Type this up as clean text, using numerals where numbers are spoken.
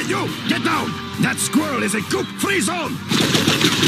You, get down! That squirrel is a goop-free zone!